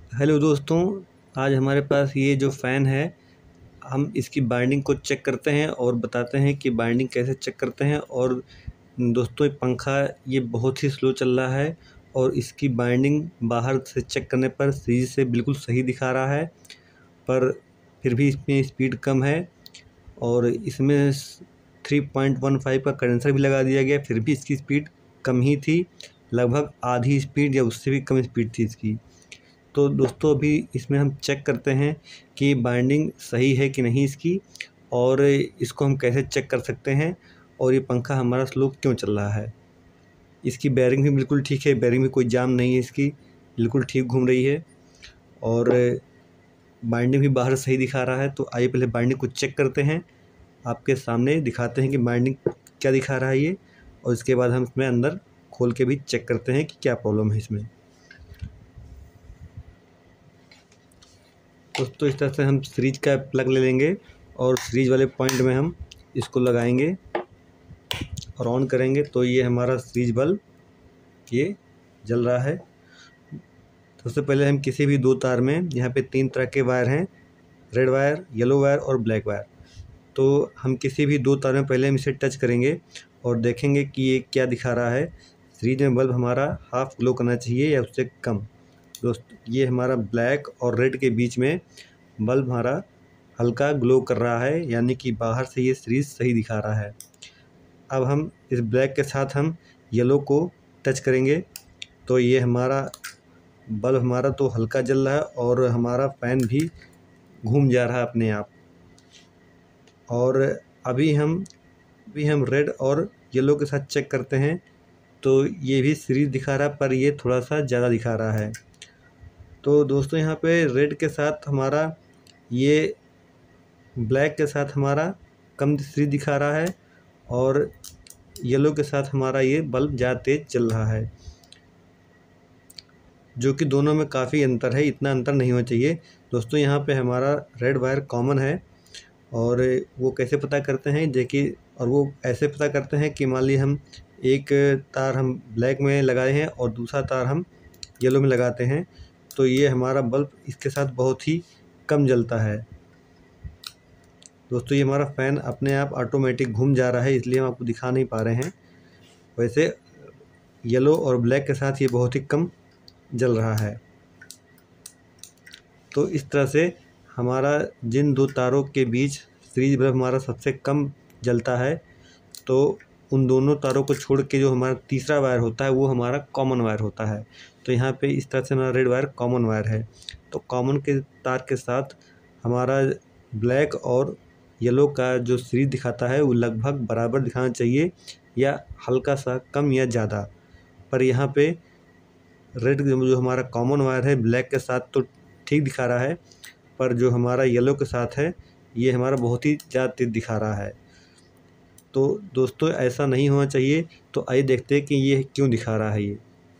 Hello दोस्तों, आज हमारे पास ये जो फ़ैन है, हम इसकी बाइंडिंग को चेक करते हैं और बताते हैं कि बाइंडिंग कैसे चेक करते हैं। और दोस्तों ये पंखा ये बहुत ही स्लो चल रहा है और इसकी बाइंडिंग बाहर से चेक करने पर सीरीज से बिल्कुल सही दिखा रहा है, पर फिर भी इसमें स्पीड कम है और इसमें 3.15 का कंडेंसर भी लगा दिया गया, फिर भी इसकी स्पीड कम ही थी, लगभग आधी स्पीड या उससे भी कम स्पीड थी इसकी। तो दोस्तों अभी इसमें हम चेक करते हैं कि बाइंडिंग सही है कि नहीं इसकी, और इसको हम कैसे चेक कर सकते हैं और ये पंखा हमारा स्लो क्यों चल रहा है। इसकी बेयरिंग भी बिल्कुल ठीक है, बेयरिंग में कोई जाम नहीं है, इसकी बिल्कुल ठीक घूम रही है और बाइंडिंग भी बाहर सही दिखा रहा है। तो आइए पहले बाइंडिंग को चेक करते हैं, आपके सामने दिखाते हैं कि बाइंडिंग क्या दिखा रहा है ये, और इसके बाद हम इसमें अंदर खोल के भी चेक करते हैं कि क्या प्रॉब्लम है इसमें। दोस्तों इस तरह से हम सीरीज का प्लग ले लेंगे और सीरीज वाले पॉइंट में हम इसको लगाएंगे और ऑन करेंगे तो ये हमारा सीरीज बल्ब ये जल रहा है। सबसे पहले हम किसी भी दो तार में, यहाँ पे 3 तरह के वायर हैं, रेड वायर, येलो वायर और ब्लैक वायर। तो हम किसी भी दो तार में पहले हम इसे टच करेंगे और देखेंगे कि ये क्या दिखा रहा है। सीरीज में बल्ब हमारा हाफ ग्लो करना चाहिए या उससे कम। दोस्त ये हमारा ब्लैक और रेड के बीच में बल्ब हमारा हल्का ग्लो कर रहा है, यानी कि बाहर से ये सीरीज सही दिखा रहा है। अब हम इस ब्लैक के साथ हम येलो को टच करेंगे तो ये हमारा बल्ब हमारा तो हल्का जल रहा है और हमारा फ़ैन भी घूम जा रहा है अपने आप। और अभी हम रेड और येलो के साथ चेक करते हैं तो ये भी सीरीज दिखा रहा है, पर ये थोड़ा सा ज़्यादा दिखा रहा है। तो दोस्तों यहाँ पे रेड के साथ हमारा ये ब्लैक के साथ हमारा कम सीरीज दिखा रहा है और येलो के साथ हमारा ये बल्ब ज़्यादा तेज़ चल रहा है, जो कि दोनों में काफ़ी अंतर है, इतना अंतर नहीं होना चाहिए। दोस्तों यहाँ पे हमारा रेड वायर कॉमन है और वो कैसे पता करते हैं देखिए, और वो ऐसे पता करते हैं कि मान लीजिए हम एक तार हम ब्लैक में लगाए हैं और दूसरा तार हम येलो में लगाते हैं तो ये हमारा बल्ब इसके साथ बहुत ही कम जलता है। दोस्तों ये हमारा फ़ैन अपने आप ऑटोमेटिक घूम जा रहा है, इसलिए हम आपको दिखा नहीं पा रहे हैं। वैसे येलो और ब्लैक के साथ ये बहुत ही कम जल रहा है। तो इस तरह से हमारा जिन दो तारों के बीच सीरीज बल्ब हमारा सबसे कम जलता है, तो उन दोनों तारों को छोड़ के जो हमारा तीसरा वायर होता है वो हमारा कॉमन वायर होता है। तो यहाँ पे इस तरह से हमारा रेड वायर कॉमन वायर है, तो कॉमन के तार के साथ हमारा ब्लैक और येलो का जो सीरीज दिखाता है वो लगभग बराबर दिखाना चाहिए या हल्का सा कम या ज़्यादा। पर यहाँ पे रेड जो हमारा कॉमन वायर है ब्लैक के साथ तो ठीक दिखा रहा है, पर जो हमारा येलो के साथ है ये हमारा बहुत ही ज़्यादा तेज़ दिखा रहा है। तो दोस्तों ऐसा नहीं होना चाहिए। तो आइए देखते हैं कि ये क्यों दिखा रहा है ये।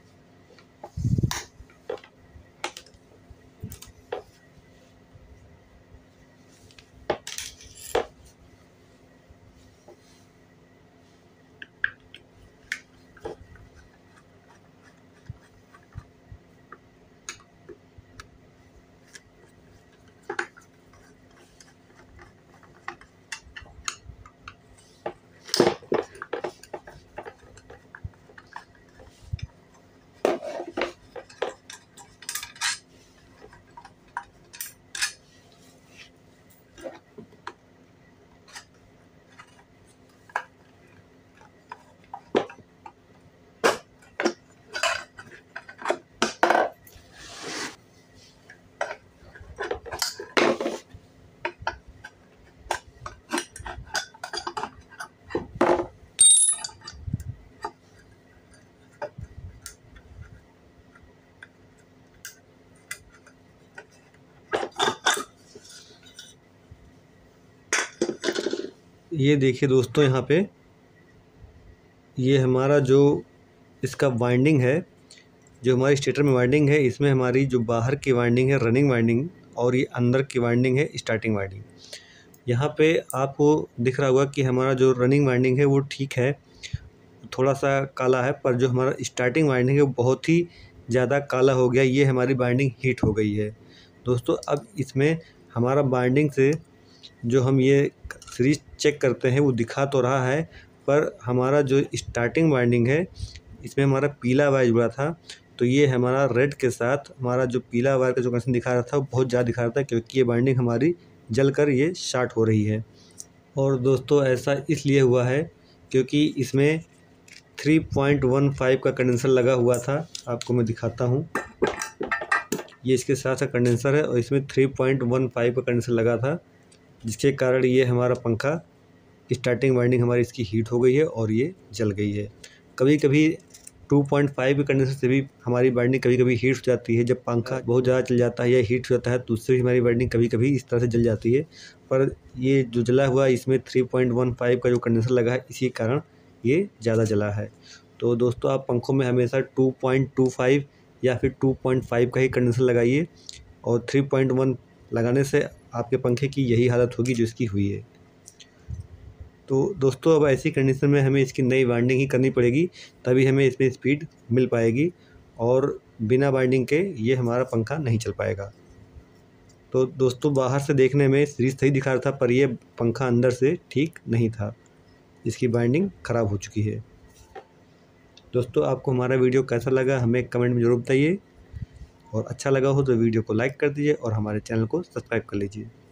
ये देखिए दोस्तों यहाँ पे ये हमारा जो इसका वाइंडिंग है, जो हमारी स्टेटर में वाइंडिंग है, इसमें हमारी जो बाहर की वाइंडिंग है रनिंग वाइंडिंग और ये अंदर की वाइंडिंग है स्टार्टिंग वाइंडिंग। यहाँ पे आपको दिख रहा होगा कि हमारा जो रनिंग वाइंडिंग है वो ठीक है, थोड़ा सा काला है, पर जो हमारा स्टार्टिंग वाइंडिंग है वो बहुत ही ज़्यादा काला हो गया, ये हमारी बाइंडिंग हीट हो गई है। दोस्तों अब इसमें हमारा बाइंडिंग से जो हम ये सीरीज चेक करते हैं वो दिखा तो रहा है, पर हमारा जो स्टार्टिंग बाइंडिंग है इसमें हमारा पीला वायर जुड़ा था, तो ये हमारा रेड के साथ हमारा जो पीला वायर का जो कनेक्शन दिखा रहा था वो बहुत ज़्यादा दिखा रहा था, क्योंकि ये बाइंडिंग हमारी जलकर ये शॉर्ट हो रही है। और दोस्तों ऐसा इसलिए हुआ है क्योंकि इसमें 3.15 का कंडेंसर लगा हुआ था। आपको मैं दिखाता हूँ, ये इसके साथ साथ कंडेंसर है और इसमें 3.15 का कंडेंसर लगा था, जिसके कारण ये हमारा पंखा स्टार्टिंग वाइंडिंग हमारी इसकी हीट हो गई है और ये जल गई है। कभी कभी 2.5 के कंडेंसर से भी हमारी वाइंडिंग कभी कभी हीट हो जाती है। जब पंखा बहुत ज़्यादा चल जाता है या हीट हो जाता है तो उससे भी हमारी वाइंडिंग कभी कभी इस तरह से जल जाती है। पर ये जो जला हुआ इसमें 3.15 का जो कंडेंसर लगा है, इसी कारण ये ज़्यादा जला है। तो दोस्तों आप पंखों में हमेशा 2.25 या फिर 2.5 का ही कंडेंसर लगाइए, और 3.1 लगाने से आपके पंखे की यही हालत होगी जो इसकी हुई है। तो दोस्तों अब ऐसी कंडीशन में हमें इसकी नई वाइंडिंग ही करनी पड़ेगी, तभी हमें इसमें स्पीड मिल पाएगी, और बिना वाइंडिंग के ये हमारा पंखा नहीं चल पाएगा। तो दोस्तों बाहर से देखने में सीरीज सही दिखा रहा था, पर ये पंखा अंदर से ठीक नहीं था, इसकी वाइंडिंग ख़राब हो चुकी है। दोस्तों आपको हमारा वीडियो कैसा लगा हमें कमेंट में ज़रूर बताइए, और अच्छा लगा हो तो वीडियो को लाइक कर दीजिए और हमारे चैनल को सब्सक्राइब कर लीजिए।